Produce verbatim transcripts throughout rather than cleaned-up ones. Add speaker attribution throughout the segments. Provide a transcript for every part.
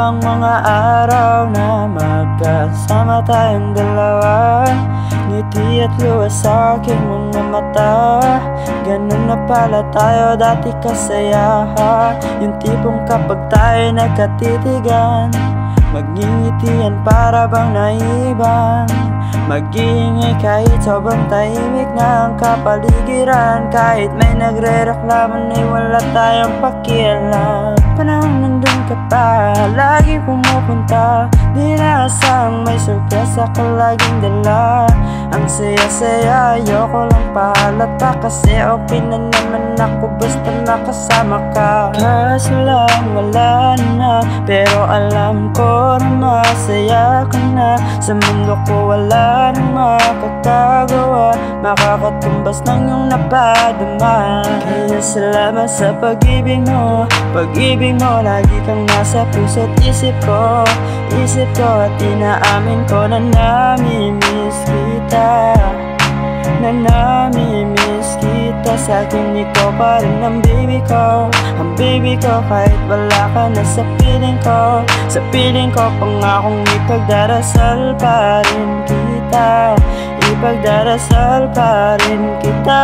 Speaker 1: ang mga araw na magkasama tayong dalawa. Ngiti at luwas sa aking mga mata. Ganun na pala tayo dati kasaya. Yung tipong kapag tayo nagkatitigan, magngingitian para bang naiban. Mag-iingay kahit sobrang tahimik na ang kapaligiran. Kahit may nagre-reklamo ay wala tayong pakialam. Panahon nandun ka pa, lagi pumupunta. Di naasang may sorpresa ka laging dala. Ang saya-saya, ayoko lang pahalata. Kasi okay na naman ako basta nakasama ka. Kaso lang wala na, pero alam ko na masaya ka na. Sa mundo ko wala nang makakagawa, makakatumbas ng iyong napadama. Kaya salamat sa pag-ibig mo, pag-ibig mo. Lagi kang nasa puso't isip ko, isip ko. At inaamin ko na namimiss kita, na namimiss kita. Sa akin ikaw pa rin ang baby ko, ang baby ko. Kahit wala ka na sa piling ko, sa piling ko. Pangakong ipagdarasal pa rin kita, ipagdarasal pa rin kita.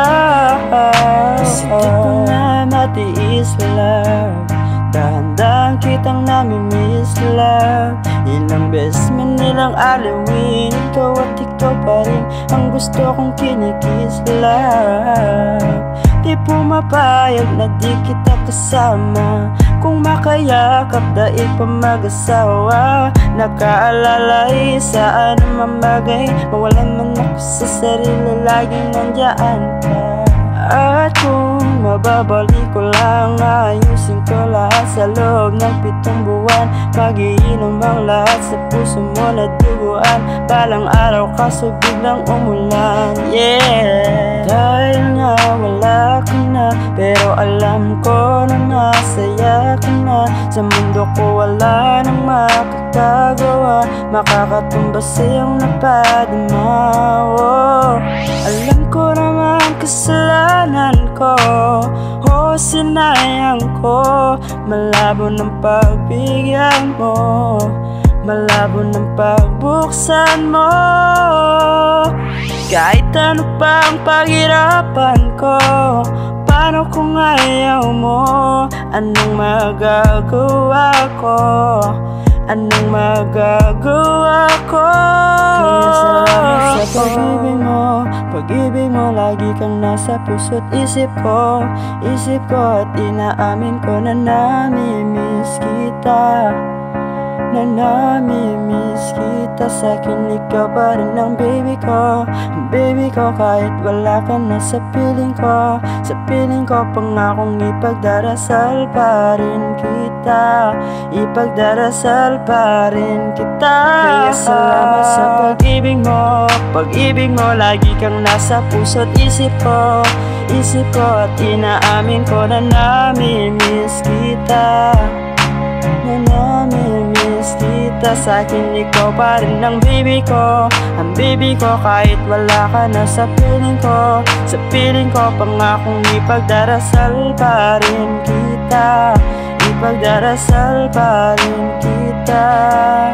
Speaker 1: Kasi di ko na matiis love, dahan-dahan kitang namimiss love. Ilang beses man nilang alawin, ikaw at ikaw pa rin ang gusto kong kinikiss love. Di pumapayag na di kita kasama, kung makayakap daig pa mag-asawa. Nakaalalay sa anumang bagay, mawalan man ako sa sarili, laging nandiyan ka. At kung mababalik ko lang, ayusin ko lahat sa loob ng pitong buwan. Mag-iinom ang lahat sa puso mo na duguan. Balang araw kaso biglang umulan, yeah. Dahil nga wala ka na, pero alam ko na masaya ka na. Sa mundo ko wala nang makakagawa, makakatumbas sa iyong napadama. Oh, alam ko naman kasalanan ko, o sinayang ko. Malabo ng pagbigyan mo, malabo ng pagbuksan mo. Kahit ano pa ang paghirapan ko, paano kung ayaw mo? Anong magagawa ko? Anong magagawa ko? Kaya salamat sa pag-ibig mo, pag-ibig mo. Lagi kang nasa puso't isip ko, isip ko. At inaamin ko na namimiss kita, na namimiss kita. Sa akin ikaw pa rin ang baby ko, ang baby ko. Kahit wala ka na sa piling ko, sa piling ko. Pangakong ipagdarasal pa rin kita, ipagdarasal pa rin kita. Kaya salamat sa pag-ibig mo, pag-ibig mo. Lagi kang nasa puso't isip ko, isip ko. At inaamin ko na namimiss kita, na namimiss kita. Sa akin ikaw pa rin ang baby ko, ang baby ko. Kahit wala ka na sa piling ko, sa piling ko. Pangakong ipagdarasal pa rin kita, ipagdarasal pa rin kita.